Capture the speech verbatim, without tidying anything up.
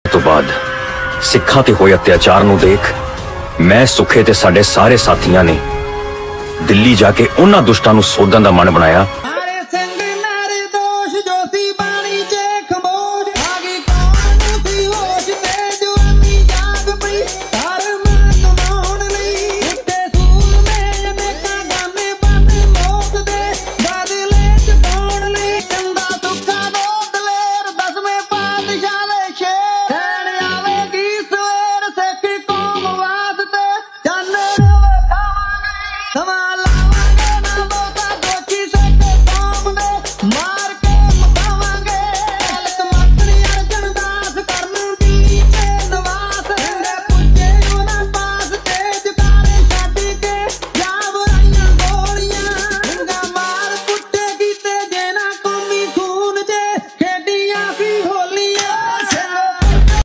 तो बाद सिखां ते होए अत्याचार नूं देख मैं सुखे ते साडे सारे साथियां ने दिल्ली जाके उन्हां दुष्टां नूं सोधण दा मन बनाया।